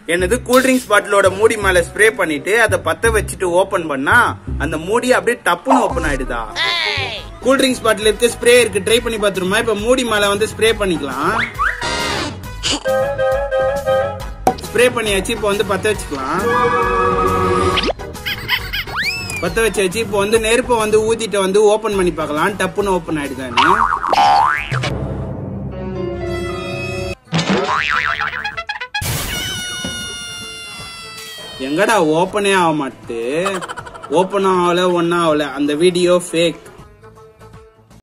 என்னது cool drinks பாட்டிலோட மூடி மேல ஸ்ப்ரே பண்ணிட்டு அதை பத்த வச்சுட்டு ஓபன் பண்ணா அந்த மூடி அப்படியே டப்புன்னு ஓபன் ஆயிடுதா? கூல் ட்ரிங்க்ஸ் பாட்டில் இருக்கு, ஸ்ப்ரே இருக்கு, ட்ரை பண்ணி பாத்துருமா? இப்ப மூடி மேல வந்து ஸ்ப்ரே பண்ணிக்கலாம். ஸ்ப்ரே பண்ணியாச்சு. இப்ப வந்து பத்த வச்சுக்கலாம். பத்த வச்சாச்சு. இப்ப வந்து நெருப்பை வந்து ஊத்திட்டு வந்து ஓபன் பண்ணி பார்க்கலாம், டப்புன்னு ஓபன் ஆயிடுதான்னு. எங்கடா ஓபனே ஆக மாட்டேது. ஓபனும் ஆகல, ஒன்னும் ஆகல. அந்த வீடியோ ஃபேக்.